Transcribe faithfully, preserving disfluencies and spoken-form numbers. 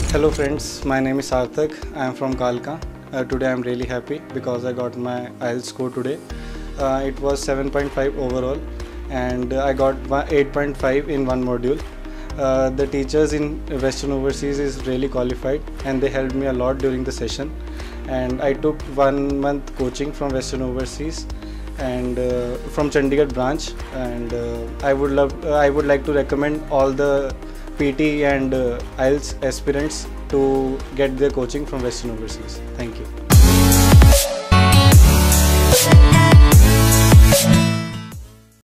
Hello friends, my name is Sarthak. I am from Kalka. Uh, today I am really happy because I got my I E L T S score today. Uh, it was seven point five overall and I got eight point five in one module. Uh, the teachers in Western Overseas is really qualified and they helped me a lot during the session. And I took one month coaching from Western Overseas and uh, from Chandigarh branch. And uh, I would love, uh, I would like to recommend all the P T and uh, I E L T S aspirants to get their coaching from Western Overseas. Thank you.